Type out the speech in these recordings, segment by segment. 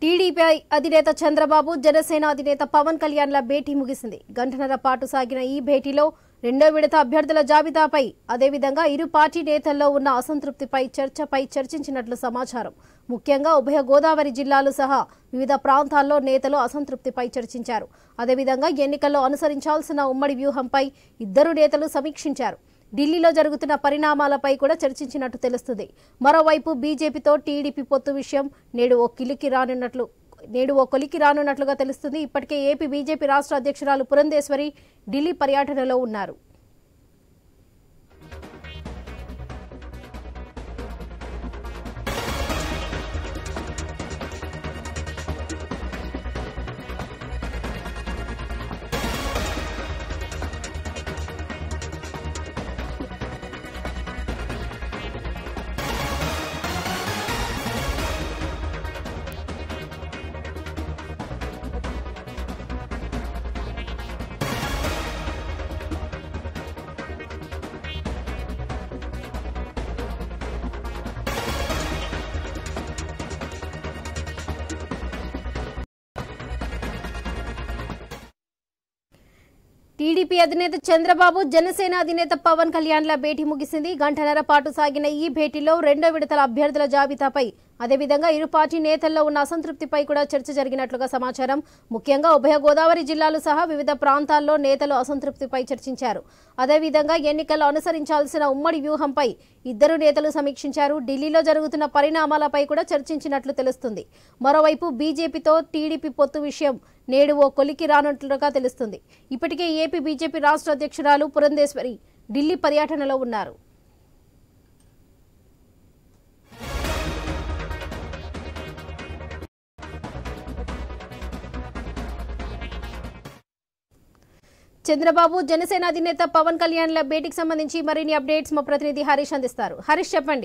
TDP అధినేత చంద్రబాబు జనసేన అధినేత పవన్ కళ్యాణ్ల భేటీ ముగిసింది. గంటన్నర పాటు సాగిన ఈ భేటీలో రెండో విడత అభ్యర్థుల జాబితాపై అదేవిధంగా ఇరు పార్టీ నేతల్లో ఉన్న అసంతృప్తిపై చర్చించినట్లు సమాచారం. ముఖ్యంగా ఉభయ గోదావరి జిల్లాలు సహా వివిధ ప్రాంతాల్లో నేతలు అసంతృప్తిపై చర్చించారు. అదేవిధంగా ఎన్నికల్లో అనుసరించాల్సిన ఉమ్మడి వ్యూహంపై ఇద్దరు నేతలు సమీక్షించారు. ఢిల్లీలో జరుగుతున్న పరిణామాలపై కూడా చర్చించినట్టు తెలుస్తుంది. మరోవైపు బీజేపీతో టీడీపీ పొత్తు విషయం నేడు ఓ కొలికి రానున్నట్లుగా తెలుస్తుంది. ఇప్పటికే ఏపీ బీజేపీ రాష్ట్ర అధ్యక్షురాలు పురంధేశ్వరి ఢిల్లీ పర్యటనలో ఉన్నారు. టీడీపీ అధినేత చంద్రబాబు జనసేన అధినేత పవన్ కళ్యాణ్ల భేటీ ముగిసింది. గంటన్నర పాటు సాగిన ఈ భేటీలో రెండో విడతల అభ్యర్థుల జాబితాపై అదేవిధంగా ఇరు పార్టీ నేతల్లో ఉన్న అసంతృప్తిపై కూడా చర్చ జరిగినట్లుగా సమాచారం. ముఖ్యంగా ఉభయ గోదావరి జిల్లాలు సహా వివిధ ప్రాంతాల్లో నేతలు అసంతృప్తిపై చర్చించారు. అదేవిధంగా ఎన్నికల్లో అనుసరించాల్సిన ఉమ్మడి వ్యూహంపై ఇద్దరు నేతలు సమీక్షించారు. ఢిల్లీలో జరుగుతున్న పరిణామాలపై కూడా చర్చించినట్లు తెలుస్తుంది. మరోవైపు బీజేపీతో టీడీపీ పొత్తు విషయం నేడు ఓ కొలికి రానున్నట్లుగా తెలుస్తుంది. ఇప్పటికే ఏపీ బీజేపీ రాష్ట్ర అధ్యక్షురాలు పురంధేశ్వరి ఢిల్లీ పర్యటనలో ఉన్నారు. చంద్రబాబు జనసేన అధినేత పవన్ కళ్యాణ్ల భేటీకి సంబంధించి మరిన్ని అప్డేట్స్ మా ప్రతినిధి హరీష్ అందిస్తారు. హరీష్, చెప్పండి.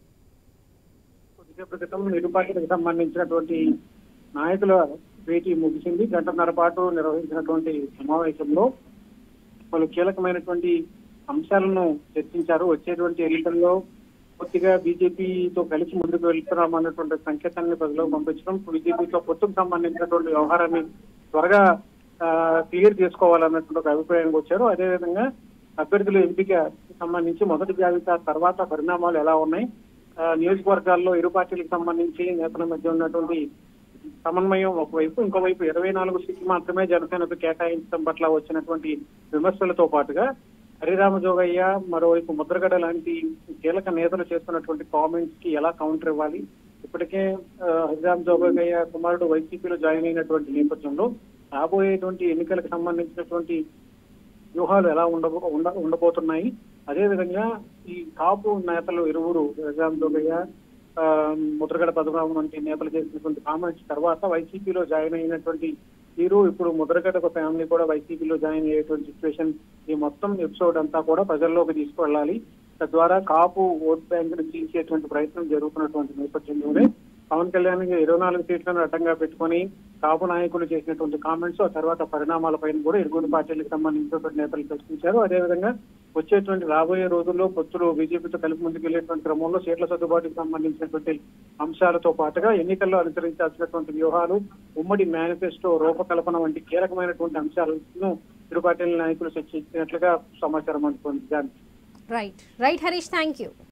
ఇరు పార్టీలకు సంబంధించినటువంటి నాయకుల భేటీ ముగిసింది. గంటన్నర పాటు నిర్వహించినటువంటి సమావేశంలో పలు కీలకమైనటువంటి అంశాలను చర్చించారు. వచ్చేటువంటి ఎన్నికల్లో పూర్తిగా బీజేపీతో కలిసి ముందుకు వెళ్తున్నామన్నటువంటి సంకేతాన్ని ప్రజలకు పంపించడం, బీజేపీతో పొత్తుకు సంబంధించినటువంటి వ్యవహారాన్ని త్వరగా క్లియర్ చేసుకోవాలన్నటువంటి ఒక అభిప్రాయానికి వచ్చారు. అదేవిధంగా అభ్యర్థుల ఎంపిక సంబంధించి మొదటి జాబితా తర్వాత పరిణామాలు ఎలా ఉన్నాయి, నియోజకవర్గాల్లో ఇరు పార్టీలకు సంబంధించి నేతల మధ్య ఉన్నటువంటి సమన్వయం ఒకవైపు, ఇంకోవైపు 24 సీట్లు మాత్రమే జనసేనకు కేటాయించడం పట్ల వచ్చినటువంటి విమర్శలతో పాటుగా హరిరామ జోగయ్య, మరోవైపు ముద్రగడ లాంటి కీలక నేతలు చేస్తున్నటువంటి కామెంట్స్ కి ఎలా కౌంటర్ ఇవ్వాలి, ఇప్పటికే హరిరామ జోగయ్య కుమారుడు వైసీపీలో జాయిన్ అయినటువంటి నేపథ్యంలో రాబోయేటువంటి ఎన్నికలకు సంబంధించినటువంటి వ్యూహాలు ఎలా ఉండబోతున్నాయి, అదేవిధంగా ఈ కాపు నేతలు ఇరువురు హరిరామ జోగయ్య, ముద్రగడ పద్మనాభం వంటి నేతలు చేసినటువంటి కామెంట్స్ తర్వాత వైసీపీలో జాయిన్ అయినటువంటి తీరు, ఇప్పుడు ముద్రగడ ఒక ఫ్యామిలీ కూడా వైసీపీలో జాయిన్ అయ్యేటువంటి సిచ్యువేషన్, ఈ మొత్తం ఎపిసోడ్ అంతా కూడా ప్రజల్లోకి తీసుకువెళ్ళాలి. తద్వారా కాపు ఓట్ బ్యాంక్ ను చీల్చేటువంటి ప్రయత్నం జరుగుతున్నటువంటి నేపథ్యంలోనే పవన్ కళ్యాణ్ 24 సీట్లను అడ్డంగా పెట్టుకుని కాపు నాయకులు చేసినటువంటి కామెంట్స్, ఆ తర్వాత పరిణామాలపైన కూడా ఇరువురు పార్టీలకు సంబంధించినటువంటి నేతలు చర్చించారు. అదేవిధంగా వచ్చేటువంటి రాబోయే రోజుల్లో పొత్తులు బీజేపీతో కలిపి ముందుకు వెళ్లేటువంటి క్రమంలో సీట్ల సర్దుబాటుకు సంబంధించినటువంటి అంశాలతో పాటుగా ఎన్నికల్లో అనుసరించాల్సినటువంటి వ్యూహాలు, ఉమ్మడి మేనిఫెస్టో రూపకల్పన వంటి కీలకమైనటువంటి అంశాలను ఇరు పార్టీల నాయకులు చర్చించినట్లుగా సమాచారం అందుకుంది. Right Harish, thank you.